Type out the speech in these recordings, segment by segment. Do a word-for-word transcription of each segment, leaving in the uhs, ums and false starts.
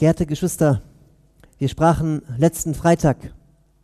Geehrte Geschwister, wir sprachen letzten Freitag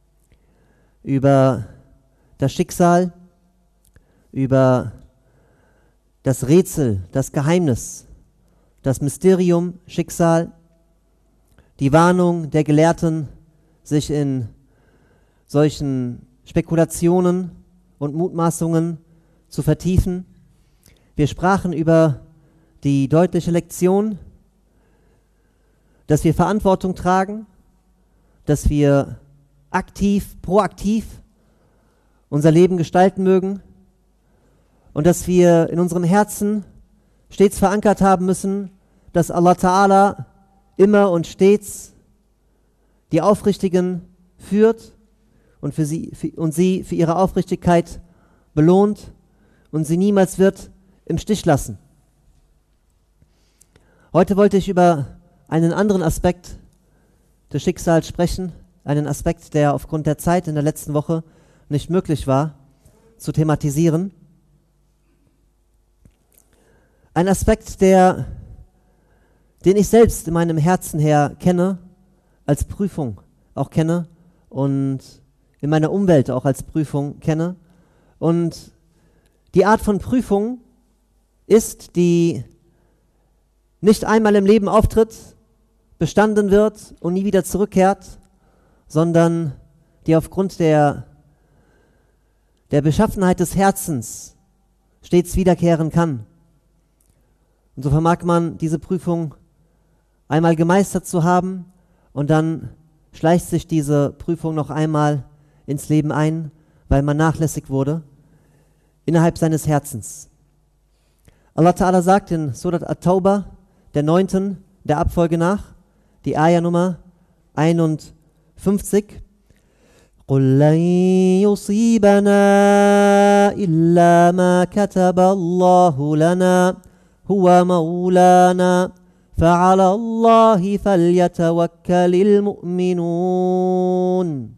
über das Schicksal, über das Rätsel, das Geheimnis, das Mysterium, Schicksal, die Warnung der Gelehrten, sich in solchen Spekulationen und Mutmaßungen zu vertiefen. Wir sprachen über die deutliche Lektion, dass wir Verantwortung tragen, dass wir aktiv, proaktiv unser Leben gestalten mögen und dass wir in unserem Herzen stets verankert haben müssen, dass Allah Ta'ala immer und stets die Aufrichtigen führt und, für sie, für, und sie für ihre Aufrichtigkeit belohnt und sie niemals wird im Stich lassen. Heute wollte ich über einen anderen Aspekt des Schicksals sprechen, einen Aspekt, der aufgrund der Zeit in der letzten Woche nicht möglich war zu thematisieren. Ein Aspekt, der, den ich selbst in meinem Herzen her kenne, als Prüfung auch kenne und in meiner Umwelt auch als Prüfung kenne. Und die Art von Prüfung ist, die nicht einmal im Leben auftritt, bestanden wird und nie wieder zurückkehrt, sondern die aufgrund der, der Beschaffenheit des Herzens stets wiederkehren kann. Und so vermag man diese Prüfung einmal gemeistert zu haben und dann schleicht sich diese Prüfung noch einmal ins Leben ein, weil man nachlässig wurde innerhalb seines Herzens. Allah Ta'ala sagt in Surat At-Tauba, der neunten der Abfolge nach, die Ayah Nummer einundfünfzig. قُلْ لَنْ يُصِيبَنَا إِلَّا مَا كَتَبَ اللَّهُ لَنَا هُوَ مَوْلَانَا فَعَلَى اللَّهِ فَلْيَتَوَكَّلِ الْمُؤْمِنُونَ.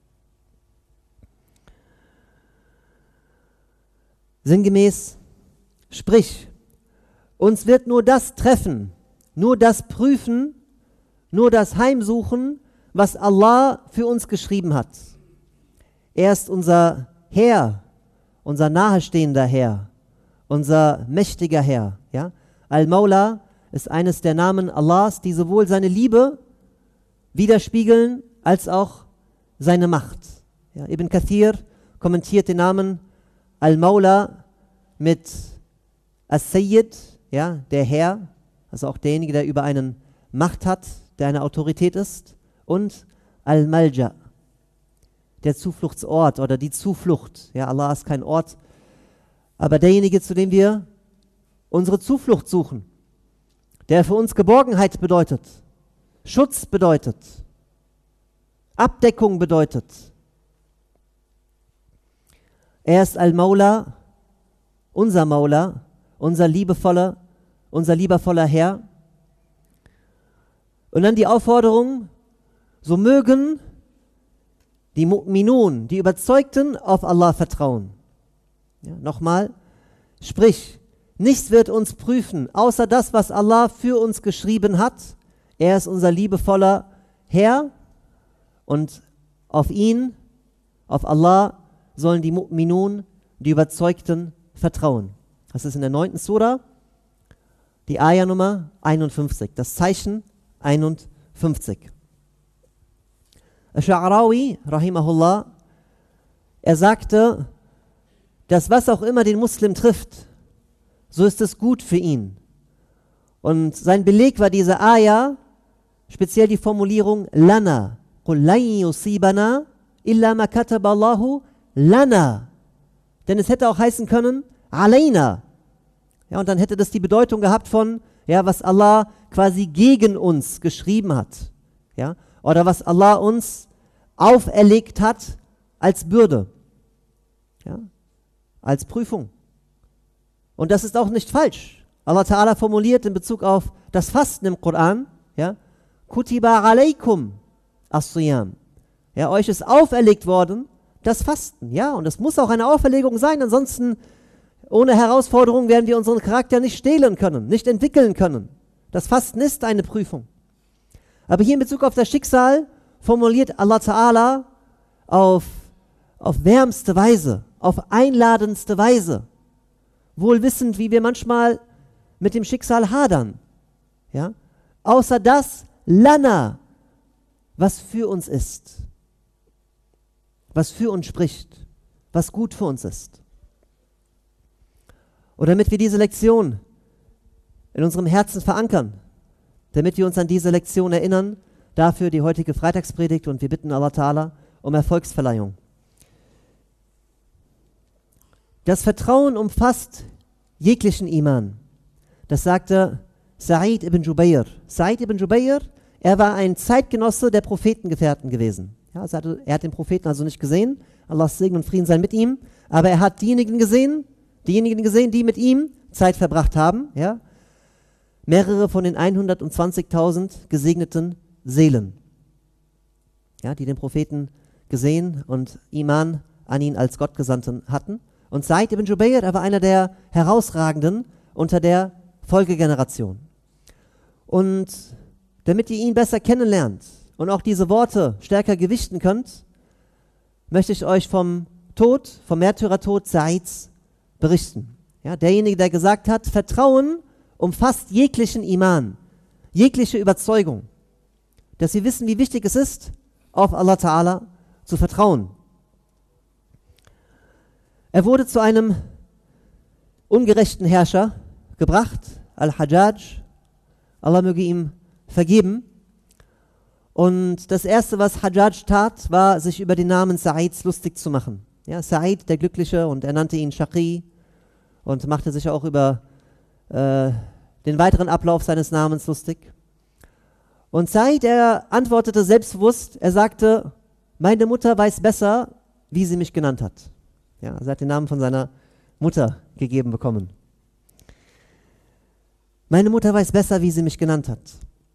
Sinngemäß, sprich, uns wird nur das treffen, nur das prüfen, nur das heimsuchen, was Allah für uns geschrieben hat. Er ist unser Herr, unser nahestehender Herr, unser mächtiger Herr. Ja? Al-Maula ist eines der Namen Allahs, die sowohl seine Liebe widerspiegeln, als auch seine Macht. Ja, Ibn Kathir kommentiert den Namen Al-Maula mit As-Sayyid, ja, der Herr, also auch derjenige, der über einen Macht hat, der eine Autorität ist, und Al-Malja, der Zufluchtsort oder die Zuflucht. Ja, Allah ist kein Ort, aber derjenige, zu dem wir unsere Zuflucht suchen, der für uns Geborgenheit bedeutet, Schutz bedeutet, Abdeckung bedeutet. Er ist Al-Maula, unser Maula, unser liebevoller, unser liebevoller Herr. Und dann die Aufforderung, so mögen die Mu'minun, die Überzeugten, auf Allah vertrauen. Ja, nochmal, sprich, nichts wird uns prüfen, außer das, was Allah für uns geschrieben hat. Er ist unser liebevoller Herr und auf ihn, auf Allah, sollen die Mu'minun, die Überzeugten, vertrauen. Das ist in der neunten Sura, die Ayah Nummer einundfünfzig, das Zeichen einundfünfzig. Ash-Sha'rawi, rahimahullah, er sagte, dass was auch immer den Muslim trifft, so ist es gut für ihn. Und sein Beleg war diese Ayah, speziell die Formulierung Lana. Qul lan yusibana illa ma kataba Allahu lana. Denn es hätte auch heißen können, Alayna. Ja, und dann hätte das die Bedeutung gehabt von, ja, was Allah quasi gegen uns geschrieben hat. Ja, oder was Allah uns auferlegt hat als Bürde. Ja, als Prüfung. Und das ist auch nicht falsch. Allah Ta'ala formuliert in Bezug auf das Fasten im Koran, ja, Kutiba alaykum as-siyam. Ja, euch ist auferlegt worden, das Fasten. Ja, und es muss auch eine Auferlegung sein, ansonsten ohne Herausforderung werden wir unseren Charakter nicht stehlen können, nicht entwickeln können. Das Fasten ist eine Prüfung. Aber hier in Bezug auf das Schicksal formuliert Allah Ta'ala auf, auf wärmste Weise, auf einladendste Weise, wohl wissend, wie wir manchmal mit dem Schicksal hadern. Ja? Außer das, lana, was für uns ist, was für uns spricht, was gut für uns ist. Und damit wir diese Lektion in unserem Herzen verankern, damit wir uns an diese Lektion erinnern, dafür die heutige Freitagspredigt und wir bitten Allah Ta'ala um Erfolgsverleihung. Das Vertrauen umfasst jeglichen Iman. Das sagte Sa'id ibn Jubayr. Sa'id ibn Jubayr, er war ein Zeitgenosse der Prophetengefährten gewesen. Ja, also er, hatte, er hat den Propheten also nicht gesehen, Allahs Segen und Frieden sei mit ihm, aber er hat diejenigen gesehen, diejenigen gesehen, die mit ihm Zeit verbracht haben, ja, mehrere von den hundertzwanzigtausend gesegneten Seelen, ja, die den Propheten gesehen und Iman an ihn als Gottgesandten hatten. Und Sa'id ibn Jubayr, er war einer der herausragenden unter der Folgegeneration. Und damit ihr ihn besser kennenlernt und auch diese Worte stärker gewichten könnt, möchte ich euch vom Tod, vom Märtyrertod Sa'ids berichten. Ja, derjenige, der gesagt hat, Vertrauen umfasst jeglichen Iman, jegliche Überzeugung, dass wir wissen, wie wichtig es ist, auf Allah Ta'ala zu vertrauen. Er wurde zu einem ungerechten Herrscher gebracht, Al-Hajjaj, Allah möge ihm vergeben. Und das Erste, was Hajjaj tat, war, sich über den Namen Sa'ids lustig zu machen. Ja, Sa'id, der Glückliche, und er nannte ihn Shaqi und machte sich auch über äh, den weiteren Ablauf seines Namens lustig. Und Sa'id, er antwortete selbstbewusst, er sagte, meine Mutter weiß besser, wie sie mich genannt hat. Ja, er hat den Namen von seiner Mutter gegeben bekommen. Meine Mutter weiß besser, wie sie mich genannt hat.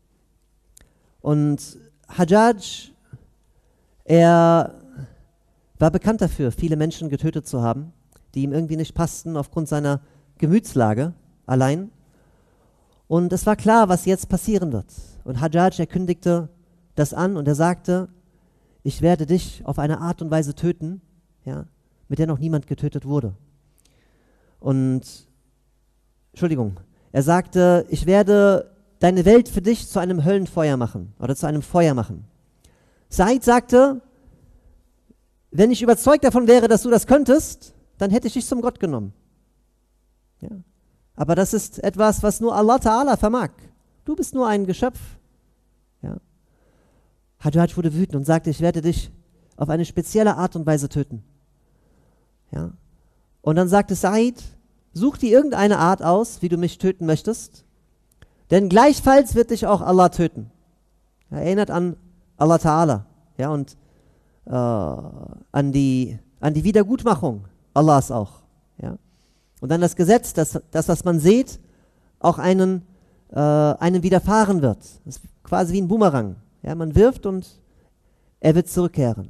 Und Hajjaj, er war bekannt dafür, viele Menschen getötet zu haben, die ihm irgendwie nicht passten aufgrund seiner Gemütslage allein. Und es war klar, was jetzt passieren wird. Und Hajjaj, er kündigte das an und er sagte, ich werde dich auf eine Art und Weise töten, ja, mit der noch niemand getötet wurde. Und, Entschuldigung, er sagte, ich werde deine Welt für dich zu einem Höllenfeuer machen oder zu einem Feuer machen. Sa'id sagte, wenn ich überzeugt davon wäre, dass du das könntest, dann hätte ich dich zum Gott genommen. Ja. Aber das ist etwas, was nur Allah Ta'ala vermag. Du bist nur ein Geschöpf. Ja. Hajjaj wurde wütend und sagte, ich werde dich auf eine spezielle Art und Weise töten. Ja. Und dann sagte Sa'id, such dir irgendeine Art aus, wie du mich töten möchtest, denn gleichfalls wird dich auch Allah töten. Er erinnert an Allah Ta'ala, ja, und äh, an, die, an die Wiedergutmachung Allahs auch. Ja. Und dann das Gesetz, dass das, was man sieht, auch einen, äh, einem widerfahren wird. Das ist quasi wie ein Boomerang. Ja, man wirft und er wird zurückkehren.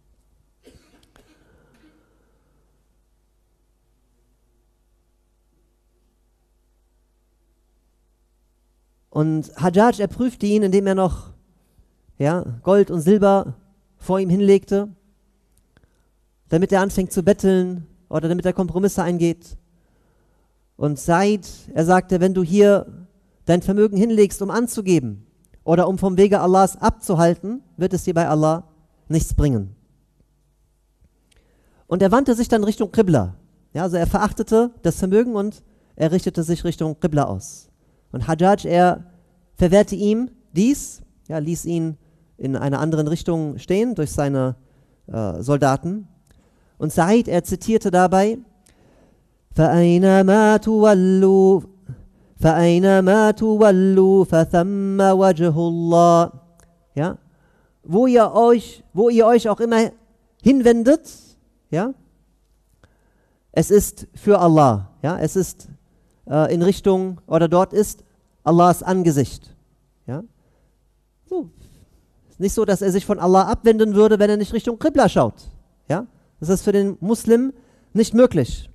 Und Hajjaj, er prüfte ihn, indem er noch ja, Gold und Silber vor ihm hinlegte, damit er anfängt zu betteln oder damit er Kompromisse eingeht. Und Sa'id, er sagte, wenn du hier dein Vermögen hinlegst, um anzugeben oder um vom Wege Allahs abzuhalten, wird es dir bei Allah nichts bringen. Und er wandte sich dann Richtung Qibla. Ja, also er verachtete das Vermögen und er richtete sich Richtung Qibla aus. Und Hajjaj, er verwehrte ihm dies, ja, ließ ihn in einer anderen Richtung stehen durch seine äh, Soldaten. Und Sa'id, er zitierte dabei, فَأَيْنَمَا تُوَلُّوا فَأَيْنَمَا تُوَلُّوا فَثَمَّ وَجْهُ اللَّهِ. Ja, wo ihr euch, wo ihr euch auch immer hinwendet, ja, es ist für Allah, ja, es ist äh, in Richtung, oder dort ist Allahs Angesicht. Ja? So. Ist nicht so, dass er sich von Allah abwenden würde, wenn er nicht Richtung Qibla schaut. Ja? Das ist für den Muslim nicht möglich.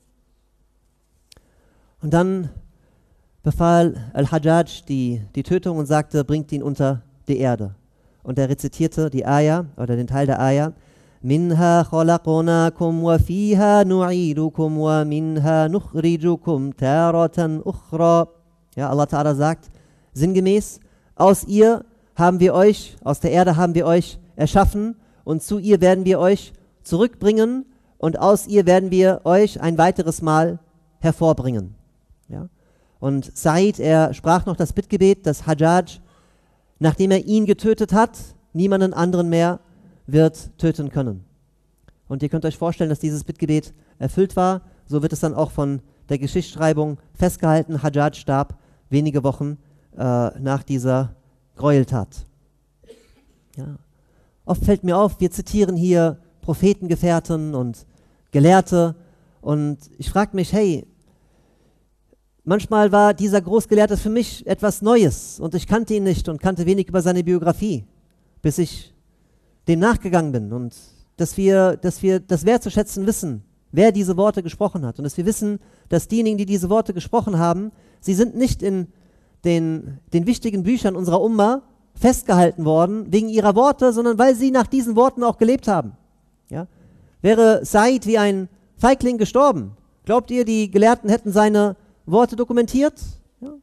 Und dann befahl Al-Hajjaj die, die Tötung und sagte, bringt ihn unter die Erde. Und er rezitierte die Ayah oder den Teil der Ayah. Minha khalaqnakum wa fiha nu'idukum wa minha nukhrijukum taratan ukhra. Ja, Allah Ta'ala sagt sinngemäß, aus ihr haben wir euch, aus der Erde haben wir euch erschaffen und zu ihr werden wir euch zurückbringen und aus ihr werden wir euch ein weiteres Mal hervorbringen. Ja? Und Said, er sprach noch das Bittgebet, dass Hajjaj, nachdem er ihn getötet hat, niemanden anderen mehr wird töten können. Und ihr könnt euch vorstellen, dass dieses Bittgebet erfüllt war. So wird es dann auch von der Geschichtsschreibung festgehalten. Hajjaj starb wenige Wochen äh, nach dieser Gräueltat. Ja. Oft fällt mir auf, wir zitieren hier Prophetengefährten und Gelehrte und ich frage mich, hey, manchmal war dieser Großgelehrte für mich etwas Neues und ich kannte ihn nicht und kannte wenig über seine Biografie, bis ich dem nachgegangen bin und dass wir, dass wir das wertzuschätzen wissen, wer diese Worte gesprochen hat und dass wir wissen, dass diejenigen, die diese Worte gesprochen haben, sie sind nicht in den, den wichtigen Büchern unserer Umma festgehalten worden wegen ihrer Worte, sondern weil sie nach diesen Worten auch gelebt haben. Ja? Wäre Said wie ein Feigling gestorben, glaubt ihr, die Gelehrten hätten seine Worte dokumentiert? Ja?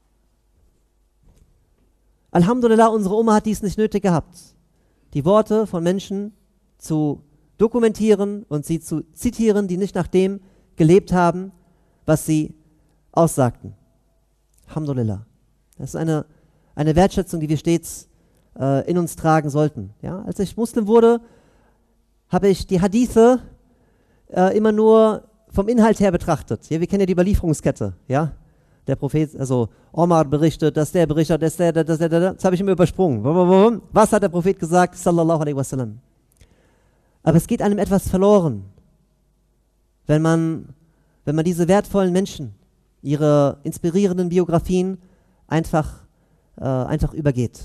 Alhamdulillah, unsere Umma hat dies nicht nötig gehabt, die Worte von Menschen zu dokumentieren und sie zu zitieren, die nicht nach dem gelebt haben, was sie aussagten. Alhamdulillah. Das ist eine, eine Wertschätzung, die wir stets äh, in uns tragen sollten. Ja? Als ich Muslim wurde, habe ich die Hadithe äh, immer nur vom Inhalt her betrachtet. Ja, wir kennen ja die Überlieferungskette. Ja? Der Prophet, also Omar berichtet, dass der berichtet, dass der, dass der, der, das habe ich immer übersprungen. Was hat der Prophet gesagt? Sallallahu alaihi wasallam. Aber es geht einem etwas verloren, wenn man, wenn man diese wertvollen Menschen, ihre inspirierenden Biografien einfach, äh, einfach übergeht.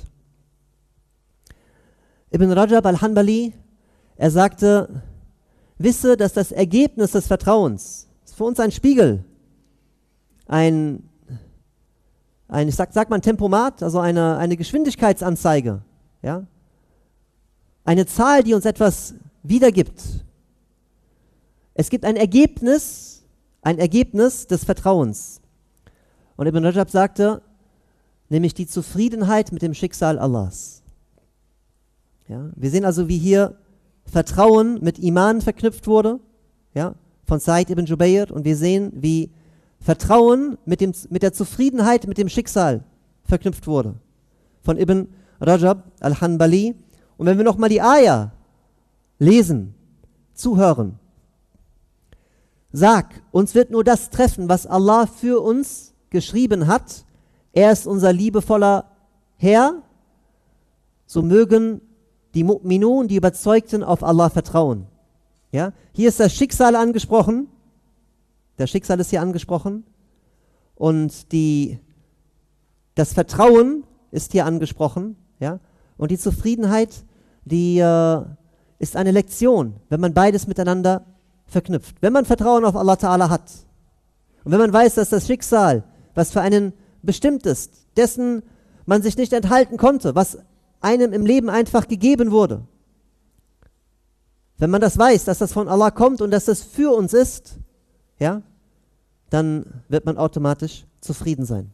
Ibn Rajab al-Hanbali, er sagte, wisse, dass das Ergebnis des Vertrauens ist für uns ein Spiegel, ein, ein ich sag, sag mal ein Tempomat, also eine, eine Geschwindigkeitsanzeige, ja? Eine Zahl, die uns etwas wiedergibt. Es gibt ein Ergebnis, ein Ergebnis des Vertrauens. Und Ibn Rajab sagte, nämlich die Zufriedenheit mit dem Schicksal Allahs. Ja, wir sehen also, wie hier Vertrauen mit Iman verknüpft wurde, ja, von Said ibn Jubayr, und wir sehen, wie Vertrauen mit, dem, mit der Zufriedenheit mit dem Schicksal verknüpft wurde, von Ibn Rajab al-Hanbali. Und wenn wir nochmal die Ayah lesen, zuhören, sag, uns wird nur das treffen, was Allah für uns geschrieben hat. Er ist unser liebevoller Herr. So mögen die Mu'minun, die Überzeugten, auf Allah vertrauen. Ja? Hier ist das Schicksal angesprochen. Das Schicksal ist hier angesprochen. Und die, das Vertrauen ist hier angesprochen. Ja? Und die Zufriedenheit, die äh, ist eine Lektion, wenn man beides miteinander verknüpft. Wenn man Vertrauen auf Allah Ta'ala hat und wenn man weiß, dass das Schicksal, was für einen bestimmt ist, dessen man sich nicht enthalten konnte, was einem im Leben einfach gegeben wurde, wenn man das weiß, dass das von Allah kommt und dass das für uns ist, ja, dann wird man automatisch zufrieden sein.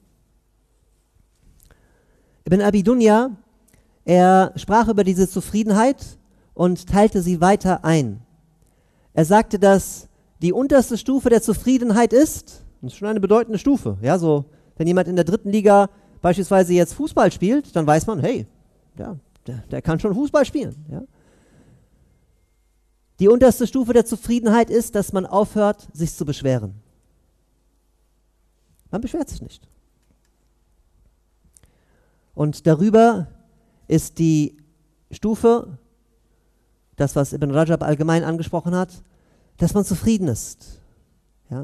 Ibn Abi Dunya, er sprach über diese Zufriedenheit und teilte sie weiter ein. Er sagte, dass die unterste Stufe der Zufriedenheit ist, das ist schon eine bedeutende Stufe, ja, so, wenn jemand in der dritten Liga beispielsweise jetzt Fußball spielt, dann weiß man, hey, ja, der, der kann schon Fußball spielen. Ja. Die unterste Stufe der Zufriedenheit ist, dass man aufhört, sich zu beschweren. Man beschwert sich nicht. Und darüber ist die Stufe, das, was Ibn Rajab allgemein angesprochen hat, dass man zufrieden ist. Ja.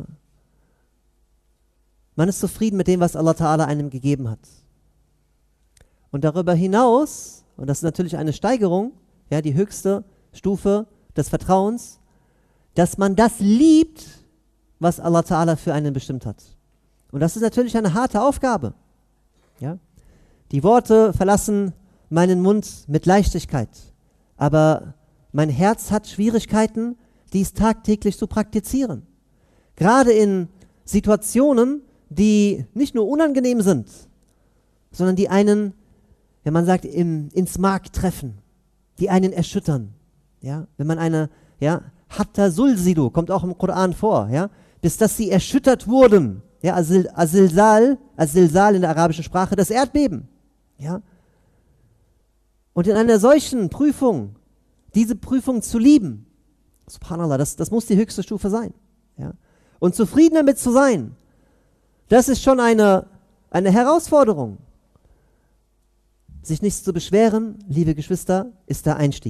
Man ist zufrieden mit dem, was Allah Ta'ala einem gegeben hat. Und darüber hinaus, und das ist natürlich eine Steigerung, ja, die höchste Stufe des Vertrauens, dass man das liebt, was Allah Ta'ala für einen bestimmt hat. Und das ist natürlich eine harte Aufgabe. Ja. Die Worte verlassen meinen Mund mit Leichtigkeit, aber mein Herz hat Schwierigkeiten, dies tagtäglich zu praktizieren. Gerade in Situationen, die nicht nur unangenehm sind, sondern die einen, wenn man sagt, im, ins Mark treffen, die einen erschüttern. Ja? Wenn man eine, ja, Hatta Sulsidu, kommt auch im Koran vor, ja? Bis dass sie erschüttert wurden. Ja, Azil, Azilsal, Azilsal in der arabischen Sprache, das Erdbeben. Ja? Und in einer solchen Prüfung, diese Prüfung zu lieben, subhanallah, das, das muss die höchste Stufe sein. Ja? Und zufrieden damit zu sein, das ist schon eine, eine Herausforderung. Sich nicht zu beschweren, liebe Geschwister, ist der Einstieg.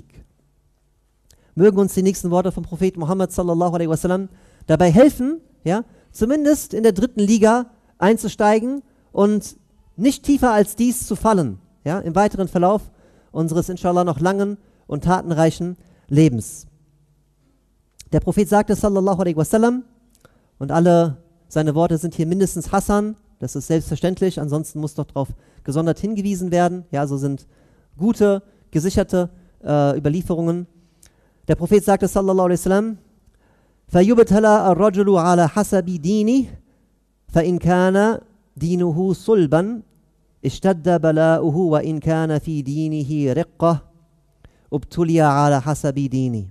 Mögen uns die nächsten Worte vom Propheten Muhammad sallallahu alaihi wasallam dabei helfen, ja, zumindest in der dritten Liga einzusteigen und nicht tiefer als dies zu fallen, ja, im weiteren Verlauf unseres inshallah noch langen und tatenreichen Lebens. Der Prophet sagte sallallahu alaihi wasallam, und alle seine Worte sind hier mindestens Hassan, das ist selbstverständlich, ansonsten muss doch darauf gesondert hingewiesen werden, ja, so sind gute, gesicherte äh, Überlieferungen. Der Prophet sagte sallallahu alaihi wasallam, فَيُبْتَلَى الرَّجُلُ عَلَى حَسَبِ دِينِهِ فَإِنْ كَانَ دِينُهُ صُلْبًا اشْتَدَّ بَلَاؤُهُ وَإِنْ كَانَ فِي دِينِهِ رِقَّةٌ ابْتُلِيَ عَلَى حَسَبِ دِينِهِ.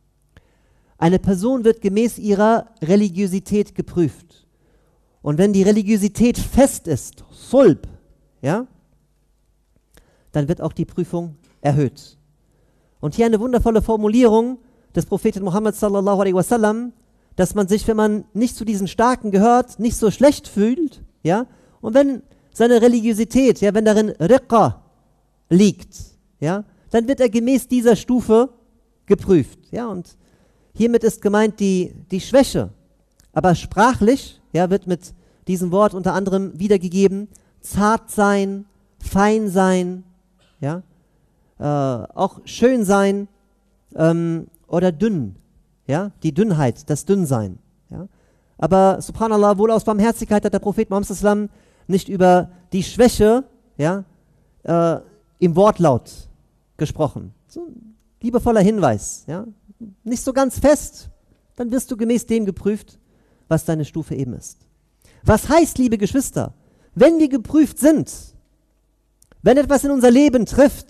Eine Person wird gemäß ihrer Religiosität geprüft. Und wenn die Religiosität fest ist, Sulb, ja, dann wird auch die Prüfung erhöht. Und hier eine wundervolle Formulierung des Propheten Muhammad sallallahu alaihi wasallam, dass man sich, wenn man nicht zu diesen Starken gehört, nicht so schlecht fühlt, ja, und wenn seine Religiosität, ja, wenn darin Riqqa liegt, ja, dann wird er gemäß dieser Stufe geprüft, ja, und hiermit ist gemeint die, die Schwäche, aber sprachlich, ja, wird mit diesem Wort unter anderem wiedergegeben, zart sein, fein sein, ja, äh, auch schön sein, ähm, oder dünn, ja, die Dünnheit, das Dünnsein. Ja. Aber subhanallah, wohl aus Barmherzigkeit hat der Prophet Muhammad sallallahu alaihi wasallam nicht über die Schwäche, ja, äh, im Wortlaut gesprochen. So ein liebevoller Hinweis, ja, nicht so ganz fest, dann wirst du gemäß dem geprüft, was deine Stufe eben ist. Was heißt, liebe Geschwister, wenn wir geprüft sind, wenn etwas in unser Leben trifft,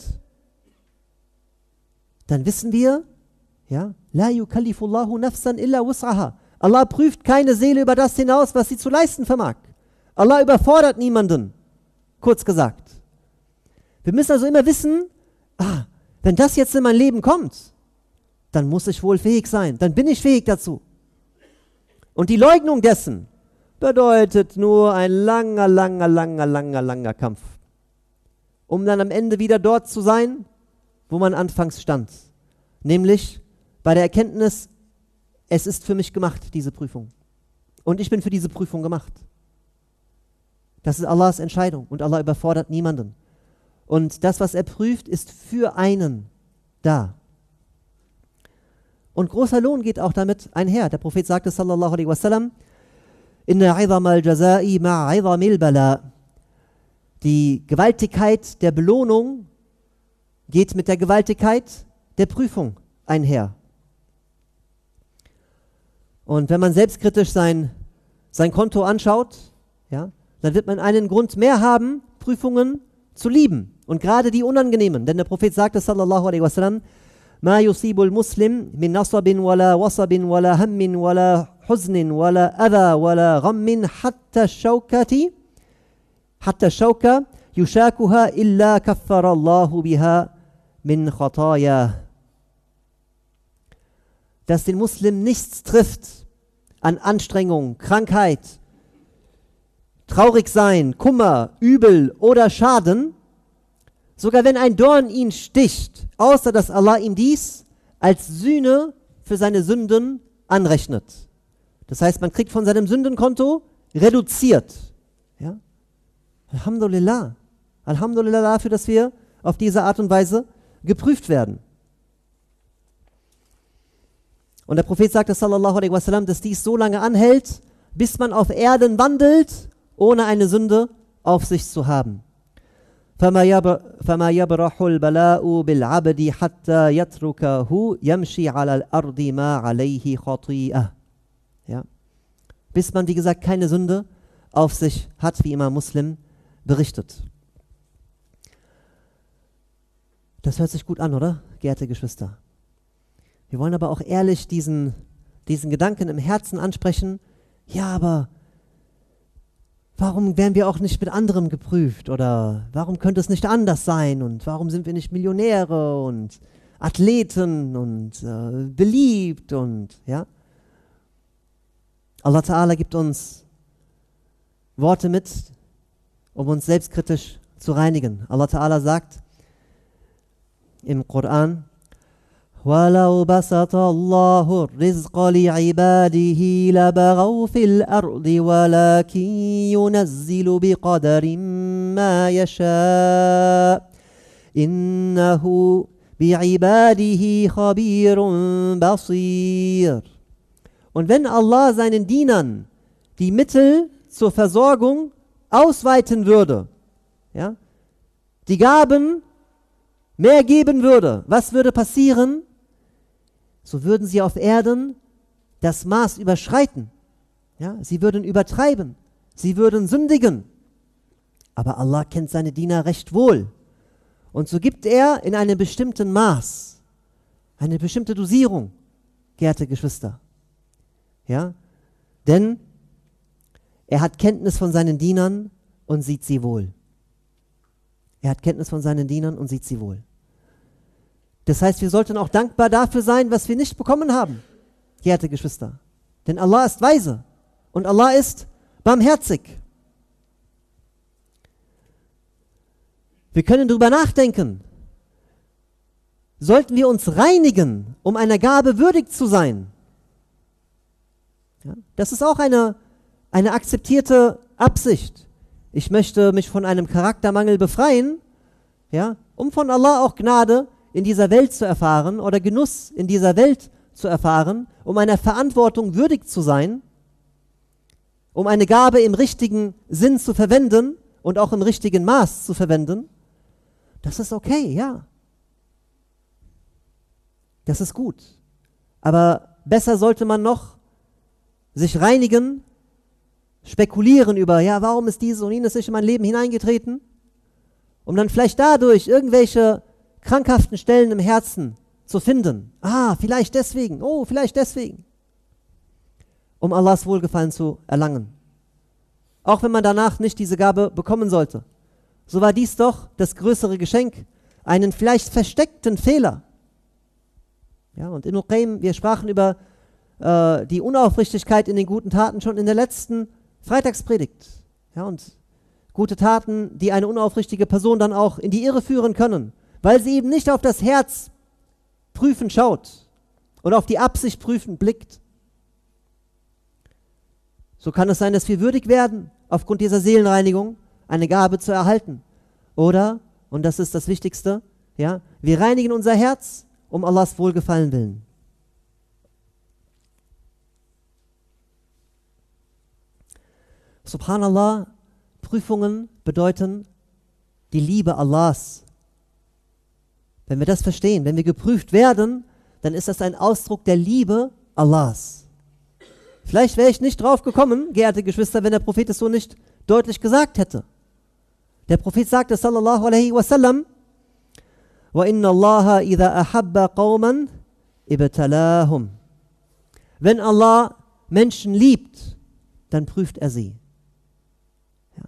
dann wissen wir, ja, la yukallifullahu nafsan illa wus'aha. Allah prüft keine Seele über das hinaus, was sie zu leisten vermag. Allah überfordert niemanden, kurz gesagt. Wir müssen also immer wissen, ah, wenn das jetzt in mein Leben kommt, dann muss ich wohl fähig sein, dann bin ich fähig dazu. Und die Leugnung dessen bedeutet nur ein langer, langer, langer, langer, langer Kampf, um dann am Ende wieder dort zu sein, wo man anfangs stand, nämlich bei der Erkenntnis, es ist für mich gemacht, diese Prüfung. Und ich bin für diese Prüfung gemacht. Das ist Allahs Entscheidung und Allah überfordert niemanden. Und das, was er prüft, ist für einen da. Und großer Lohn geht auch damit einher. Der Prophet sagte sallallahu alaihi wasallam, Inna 'idhama al-jaza'i ma'a 'idhamil bala. Die Gewaltigkeit der Belohnung geht mit der Gewaltigkeit der Prüfung einher. Und wenn man selbstkritisch sein, sein Konto anschaut, ja, dann wird man einen Grund mehr haben, Prüfungen zu lieben. Und gerade die unangenehmen. Denn der Prophet sagte sallallahu alaihi wasallam, Ma yusibul Muslim min nasabin wala wasabin wala hammin wala huznin wala adha wala ghammin hatta shawkati hatta shawka yushakuha illa kaffara Allahu biha min khataya. Dass den Muslim nichts trifft an Anstrengung, Krankheit, Traurigsein, Kummer, Übel oder Schaden, sogar wenn ein Dorn ihn sticht, außer dass Allah ihm dies als Sühne für seine Sünden anrechnet. Das heißt, man kriegt von seinem Sündenkonto reduziert. Ja? Alhamdulillah. Alhamdulillah dafür, dass wir auf diese Art und Weise geprüft werden. Und der Prophet sagte sallallahu alaihi wasallam, dass dies so lange anhält, bis man auf Erden wandelt, ohne eine Sünde auf sich zu haben. فَمَا يَبْ- فَمَا يَبْرَحُ الْبَلَاءُ بِالْعَبْدِ حَتَّى يَتْرُكَهُ يَمْشِي عَلَى الْأَرْضِ مَا عَلَيْهِ خَطِيئَةٌ. Ja? Bis man, wie gesagt, keine Sünde auf sich hat, wie Imam Muslim berichtet. Das hört sich gut an, oder, geehrte Geschwister? Wir wollen aber auch ehrlich diesen, diesen Gedanken im Herzen ansprechen. Ja, aber warum werden wir auch nicht mit anderem geprüft? Oder warum könnte es nicht anders sein? Und warum sind wir nicht Millionäre und Athleten und äh, beliebt? Und ja, Allah Ta'ala gibt uns Worte mit, um uns selbstkritisch zu reinigen. Allah Ta'ala sagt im Koran: وَلَوْ بَسَطَ اللَّهُ الرِّزْقَ لِعِبَادِهِ لَبَغَوْا فِي الْأَرْضِ وَلَكِنْ يُنَزِّلُ بِقَدَرٍ مَا يَشَاءُ إِنَّهُ بِعِبَادِهِ خَبِيرٌ بَصِيرٌ. Und wenn Allah seinen Dienern die Mittel zur Versorgung ausweiten würde, ja, die Gaben mehr geben würde, was würde passieren? So würden sie auf Erden das Maß überschreiten. Ja, sie würden übertreiben. Sie würden sündigen. Aber Allah kennt seine Diener recht wohl. Und so gibt er in einem bestimmten Maß, eine bestimmte Dosierung, geehrte Geschwister. Ja, denn er hat Kenntnis von seinen Dienern und sieht sie wohl. Er hat Kenntnis von seinen Dienern und sieht sie wohl. Das heißt, wir sollten auch dankbar dafür sein, was wir nicht bekommen haben, geehrte Geschwister. Denn Allah ist weise und Allah ist barmherzig. Wir können darüber nachdenken. Sollten wir uns reinigen, um einer Gabe würdig zu sein? Ja, das ist auch eine, eine akzeptierte Absicht. Ich möchte mich von einem Charaktermangel befreien, ja, um von Allah auch Gnade in dieser Welt zu erfahren oder Genuss in dieser Welt zu erfahren, um einer Verantwortung würdig zu sein, um eine Gabe im richtigen Sinn zu verwenden und auch im richtigen Maß zu verwenden. Das ist okay, ja. Das ist gut. Aber besser sollte man noch sich reinigen, spekulieren über, ja, warum ist dieses und jenes nicht in mein Leben hineingetreten, um dann vielleicht dadurch irgendwelche krankhaften Stellen im Herzen zu finden. Ah, vielleicht deswegen, oh, vielleicht deswegen. Um Allahs Wohlgefallen zu erlangen. Auch wenn man danach nicht diese Gabe bekommen sollte. So war dies doch das größere Geschenk, einen vielleicht versteckten Fehler. Ja, und Ibn Qayyim, wir sprachen über äh, die Unaufrichtigkeit in den guten Taten schon in der letzten Freitagspredigt. Ja, und gute Taten, die eine unaufrichtige Person dann auch in die Irre führen können, weil sie eben nicht auf das Herz prüfen schaut oder auf die Absicht prüfen blickt. So kann es sein, dass wir würdig werden, aufgrund dieser Seelenreinigung eine Gabe zu erhalten. Oder, und das ist das Wichtigste, ja, wir reinigen unser Herz um Allahs Wohlgefallen willen. Subhanallah, Prüfungen bedeuten die Liebe Allahs. Wenn wir das verstehen, wenn wir geprüft werden, dann ist das ein Ausdruck der Liebe Allahs. Vielleicht wäre ich nicht drauf gekommen, geehrte Geschwister, wenn der Prophet es so nicht deutlich gesagt hätte. Der Prophet sagte, sallallahu alaihi wasallam, وَإِنَّ اللَّهَ إِذَا أَحَبَّ قَوْمًا إِبْتَلَاهُمْ. Wenn Allah Menschen liebt, dann prüft er sie. Ja.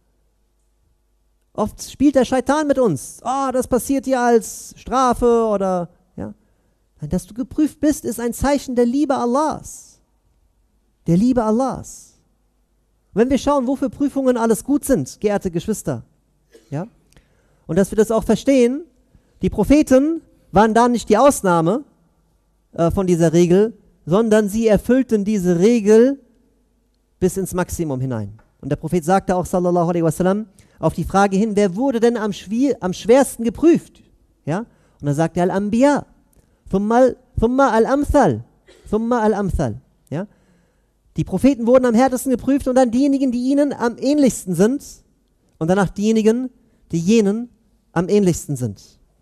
Oft spielt der Scheitan mit uns. Ah, oh, das passiert dir als Strafe oder, ja. Dass du geprüft bist, ist ein Zeichen der Liebe Allahs. Der Liebe Allahs. Wenn wir schauen, wofür Prüfungen alles gut sind, geehrte Geschwister, ja, und dass wir das auch verstehen, die Propheten waren da nicht die Ausnahme äh, von dieser Regel, sondern sie erfüllten diese Regel bis ins Maximum hinein. Und der Prophet sagte auch, sallallahu alaihi wasallam, auf die Frage hin, wer wurde denn am, schwier- am schwersten geprüft? Ja? Und dann sagte er, Al-Anbiya, thumma al-Amthal, thumma al-Amthal. Ja? Die Propheten wurden am härtesten geprüft und dann diejenigen, die ihnen am ähnlichsten sind und danach diejenigen, die jenen am ähnlichsten sind.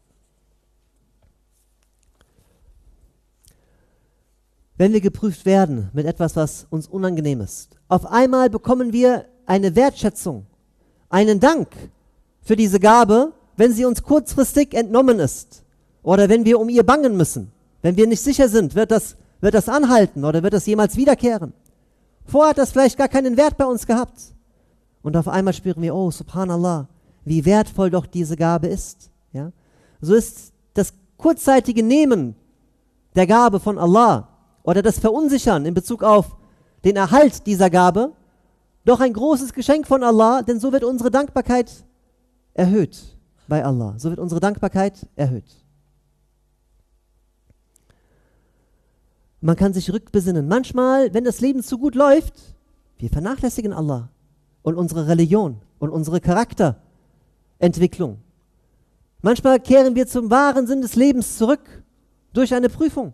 Wenn wir geprüft werden mit etwas, was uns unangenehm ist, auf einmal bekommen wir eine Wertschätzung, einen Dank für diese Gabe, wenn sie uns kurzfristig entnommen ist oder wenn wir um ihr bangen müssen, wenn wir nicht sicher sind, wird das, wird das anhalten oder wird das jemals wiederkehren. Vorher hat das vielleicht gar keinen Wert bei uns gehabt. Und auf einmal spüren wir, oh, subhanallah, wie wertvoll doch diese Gabe ist. Ja? So ist das kurzzeitige Nehmen der Gabe von Allah oder das Verunsichern in Bezug auf den Erhalt dieser Gabe doch ein großes Geschenk von Allah, denn so wird unsere Dankbarkeit erhöht bei Allah. So wird unsere Dankbarkeit erhöht. Man kann sich rückbesinnen. Manchmal, wenn das Leben zu gut läuft, wir vernachlässigen Allah und unsere Religion und unsere Charakterentwicklung. Manchmal kehren wir zum wahren Sinn des Lebens zurück durch eine Prüfung.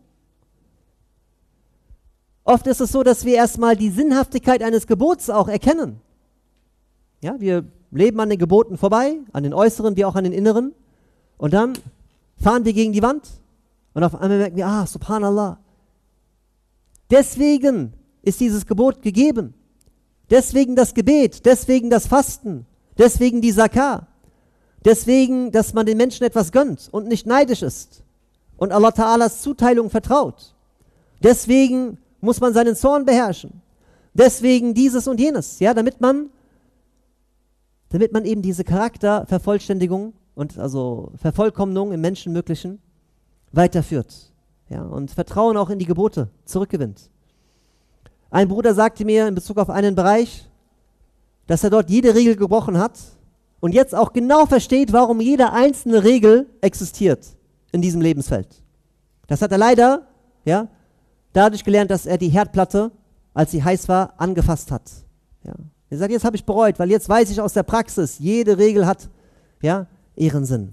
Oft ist es so, dass wir erstmal die Sinnhaftigkeit eines Gebots auch erkennen. Ja, wir leben an den Geboten vorbei, an den äußeren wie auch an den inneren. Und dann fahren wir gegen die Wand und auf einmal merken wir, ah, subhanallah. Deswegen ist dieses Gebot gegeben. Deswegen das Gebet, deswegen das Fasten, deswegen die Zakah. Deswegen, dass man den Menschen etwas gönnt und nicht neidisch ist und Allah Ta'alas Zuteilung vertraut. Deswegen muss man seinen Zorn beherrschen. Deswegen dieses und jenes, ja, damit man, damit man eben diese Charaktervervollständigung und also Vervollkommnung im Menschenmöglichen weiterführt, ja, und Vertrauen auch in die Gebote zurückgewinnt. Ein Bruder sagte mir in Bezug auf einen Bereich, dass er dort jede Regel gebrochen hat und jetzt auch genau versteht, warum jede einzelne Regel existiert in diesem Lebensfeld. Das hat er leider, ja, dadurch gelernt, dass er die Herdplatte, als sie heiß war, angefasst hat. Ja. Er sagt, jetzt habe ich bereut, weil jetzt weiß ich aus der Praxis, jede Regel hat, ja, ihren Sinn.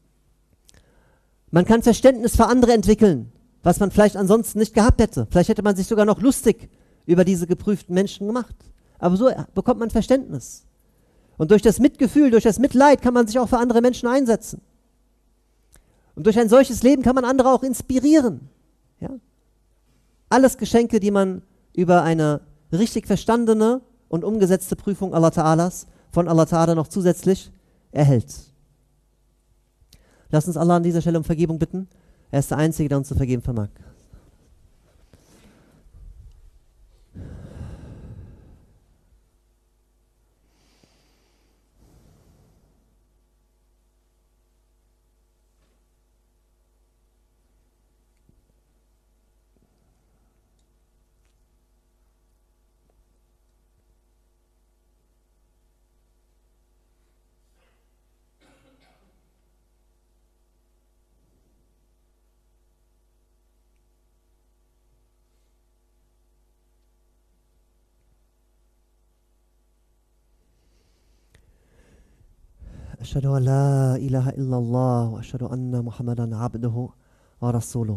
Man kann Verständnis für andere entwickeln, was man vielleicht ansonsten nicht gehabt hätte. Vielleicht hätte man sich sogar noch lustig über diese geprüften Menschen gemacht. Aber so bekommt man Verständnis. Und durch das Mitgefühl, durch das Mitleid kann man sich auch für andere Menschen einsetzen. Und durch ein solches Leben kann man andere auch inspirieren. Ja? Alles Geschenke, die man über eine richtig verstandene und umgesetzte Prüfung Allah Ta'alas, von Allah Ta'ala noch zusätzlich erhält. Lass uns Allah an dieser Stelle um Vergebung bitten. Er ist der Einzige, der uns zu vergeben vermag. أشهد أن لا إله إلا الله وأشهد أن محمدا عبده ورسوله.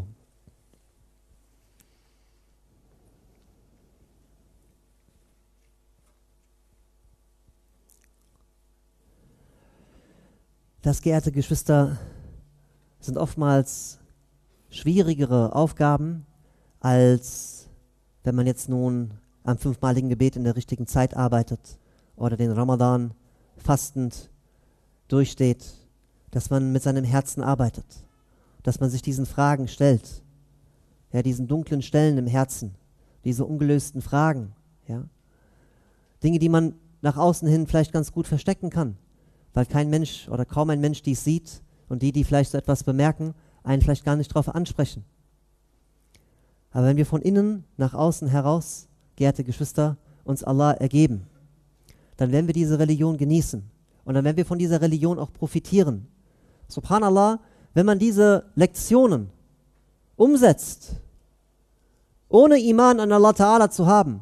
Das, geehrte Geschwister, sind oftmals schwierigere Aufgaben, als wenn man jetzt nun am fünfmaligen Gebet in der richtigen Zeit arbeitet oder den Ramadan fastend durchsteht, dass man mit seinem Herzen arbeitet, dass man sich diesen Fragen stellt, ja, diesen dunklen Stellen im Herzen, diese ungelösten Fragen, ja, Dinge, die man nach außen hin vielleicht ganz gut verstecken kann, weil kein Mensch oder kaum ein Mensch dies sieht und die, die vielleicht so etwas bemerken, einen vielleicht gar nicht darauf ansprechen. Aber wenn wir von innen nach außen heraus, geehrte Geschwister, uns Allah ergeben, dann werden wir diese Religion genießen. Und dann werden wir von dieser Religion auch profitieren. Subhanallah, wenn man diese Lektionen umsetzt, ohne Iman an Allah Ta'ala zu haben,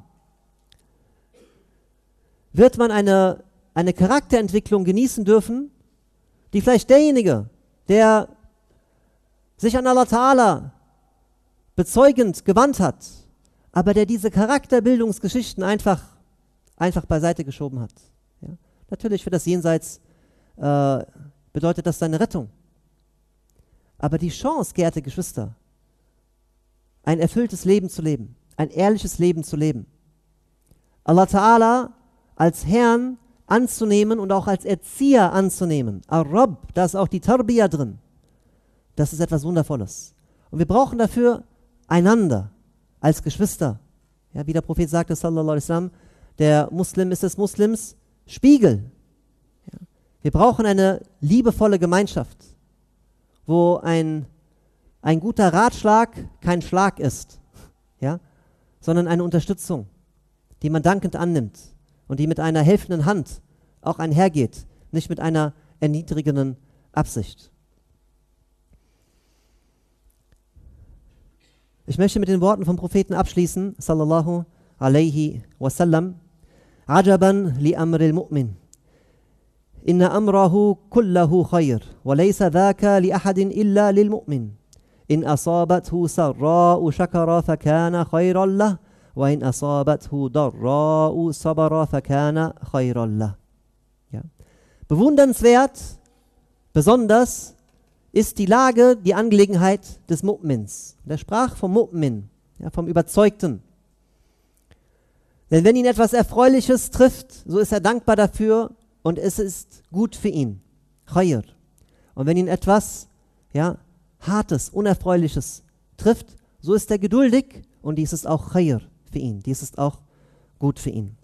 wird man eine, eine Charakterentwicklung genießen dürfen, die vielleicht derjenige, der sich an Allah Ta'ala bezeugend gewandt hat, aber der diese Charakterbildungsgeschichten einfach, einfach beiseite geschoben hat. Ja? Natürlich für das Jenseits äh, bedeutet das deine Rettung. Aber die Chance, geehrte Geschwister, ein erfülltes Leben zu leben, ein ehrliches Leben zu leben, Allah Ta'ala als Herrn anzunehmen und auch als Erzieher anzunehmen, Ar-Rabb, da ist auch die Tarbiyah drin, das ist etwas Wundervolles. Und wir brauchen dafür einander als Geschwister. Ja, wie der Prophet sagte, sallallahu alaihi wasallam, der Muslim ist des Muslims Spiegel. Ja. Wir brauchen eine liebevolle Gemeinschaft, wo ein, ein guter Ratschlag kein Schlag ist, ja, sondern eine Unterstützung, die man dankend annimmt und die mit einer helfenden Hand auch einhergeht, nicht mit einer erniedrigenden Absicht. Ich möchte mit den Worten vom Propheten abschließen, sallallahu alaihi wasallam, Ajaban li amril mu'min. Inna amrahu kullahu khayr, wa laysa dhaka li ahadin illa lil mu'min. In asabathu sarra'u shakara fakana khayran lah, wa in asabathu darra'u sabara fakana khayran lah. Ja. Bewundernswert, besonders ist die Lage, die Angelegenheit des Mu'mins. Der sprach vom Mu'min, ja, vom Überzeugten. Denn wenn ihn etwas Erfreuliches trifft, so ist er dankbar dafür und es ist gut für ihn. Khayr. Und wenn ihn etwas, ja, Hartes, Unerfreuliches trifft, so ist er geduldig und dies ist auch Khayr für ihn. Dies ist auch gut für ihn.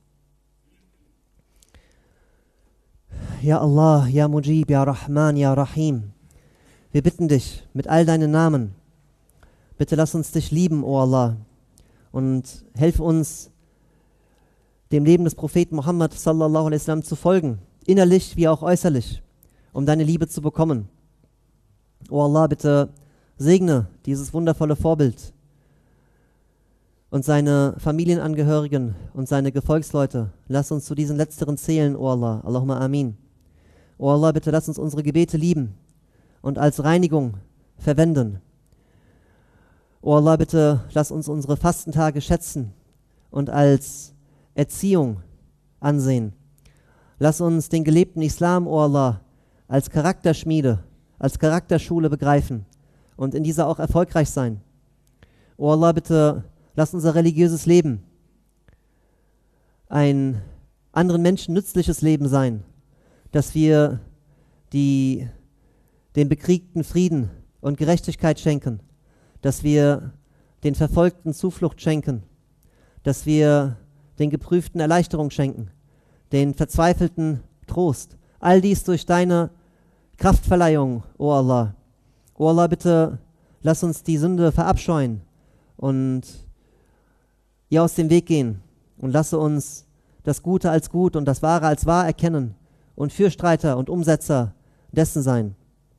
Ja Allah, Ja Mujib, Ja Rahman, Ja Rahim. Wir bitten dich mit all deinen Namen, bitte lass uns dich lieben, o Allah, und helfe uns, dem Leben des Propheten Muhammad sallallahu alaihi wasallam zu folgen, innerlich wie auch äußerlich, um deine Liebe zu bekommen. O Allah, bitte segne dieses wundervolle Vorbild und seine Familienangehörigen und seine Gefolgsleute. Lass uns zu diesen letzteren zählen, o Allah. Allahumma amin. O Allah, bitte lass uns unsere Gebete lieben und als Reinigung verwenden. O Allah, bitte lass uns unsere Fastentage schätzen und als Erziehung ansehen. Lass uns den gelebten Islam, o Allah, als Charakterschmiede, als Charakterschule begreifen und in dieser auch erfolgreich sein. O Allah, bitte lass unser religiöses Leben ein anderen Menschen nützliches Leben sein, dass wir die den Bekriegten Frieden und Gerechtigkeit schenken, dass wir den Verfolgten Zuflucht schenken, dass wir den Geprüften Erleichterung schenken, den Verzweifelten Trost. All dies durch deine Kraftverleihung, o Allah. O Allah, bitte lass uns die Sünde verabscheuen und ihr aus dem Weg gehen und lasse uns das Gute als gut und das Wahre als wahr erkennen und Fürstreiter und Umsetzer dessen sein.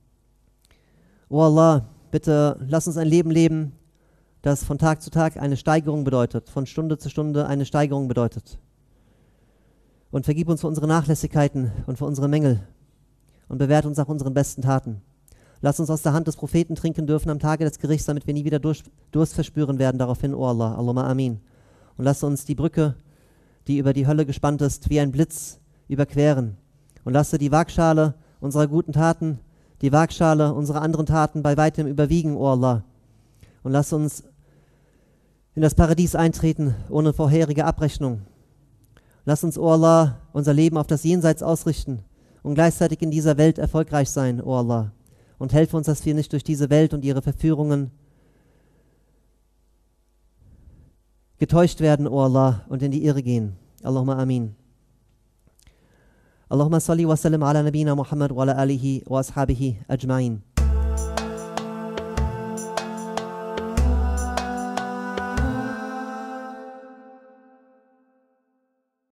O Allah, bitte lass uns ein Leben leben, das von Tag zu Tag eine Steigerung bedeutet, von Stunde zu Stunde eine Steigerung bedeutet. Und vergib uns für unsere Nachlässigkeiten und für unsere Mängel und bewährt uns nach unseren besten Taten. Lass uns aus der Hand des Propheten trinken dürfen am Tage des Gerichts, damit wir nie wieder Durst, Durst verspüren werden. Daraufhin, O Allah, Allahumma amin. Und lass uns die Brücke, die über die Hölle gespannt ist, wie ein Blitz überqueren. Und lasse die Waagschale unserer guten Taten, die Waagschale unserer anderen Taten bei weitem überwiegen, O Allah. Und lass uns in das Paradies eintreten, ohne vorherige Abrechnung. Lass uns, O Allah, unser Leben auf das Jenseits ausrichten und gleichzeitig in dieser Welt erfolgreich sein, O Allah. Und helfe uns, dass wir nicht durch diese Welt und ihre Verführungen getäuscht werden, O Allah, und in die Irre gehen. Allahumma amin. Allahumma salli wa sallim ala nabina Muhammad wa ala alihi wa ashabihi ajma'in.